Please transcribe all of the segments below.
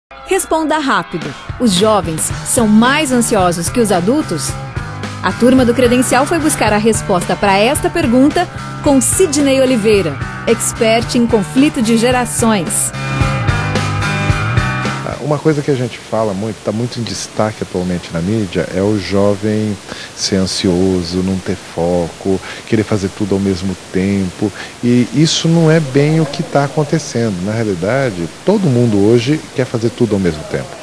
Responda rápido. Os jovens são mais ansiosos que os adultos? A turma do Credencial foi buscar a resposta para esta pergunta com Sidney Oliveira, expert em conflito de gerações. Uma coisa que a gente fala muito, está muito em destaque atualmente na mídia, é o jovem ser ansioso, não ter foco, querer fazer tudo ao mesmo tempo. E isso não é bem o que está acontecendo. Na realidade, todo mundo hoje quer fazer tudo ao mesmo tempo.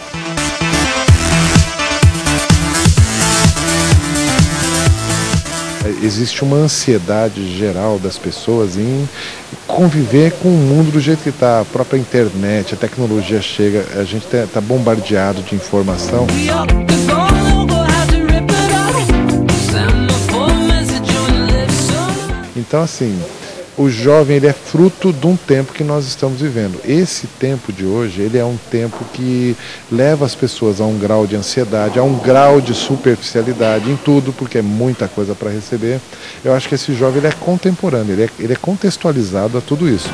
Existe uma ansiedade geral das pessoas em conviver com o mundo do jeito que está. A própria internet, a tecnologia chega, a gente está bombardeado de informação. Então, assim, o jovem ele é fruto de um tempo que nós estamos vivendo. Esse tempo de hoje, ele é um tempo que leva as pessoas a um grau de ansiedade, a um grau de superficialidade em tudo, porque é muita coisa para receber. Eu acho que esse jovem ele é contemporâneo, ele é contextualizado a tudo isso.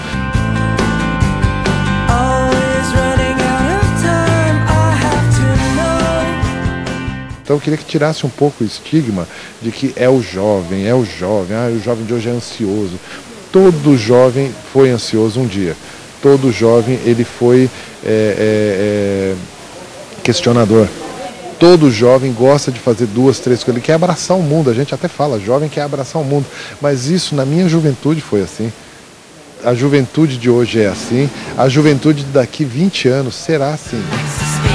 Então eu queria que tirasse um pouco o estigma de que é o jovem, o jovem de hoje é ansioso. Todo jovem foi ansioso um dia. Todo jovem ele foi questionador. Todo jovem gosta de fazer 2, 3 coisas. Ele quer abraçar o mundo. A gente até fala, jovem quer abraçar o mundo. Mas isso na minha juventude foi assim. A juventude de hoje é assim. A juventude daqui 20 anos será assim.